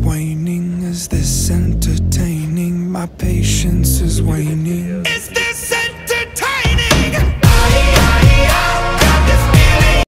waning? Is this entertaining? My patience is waning.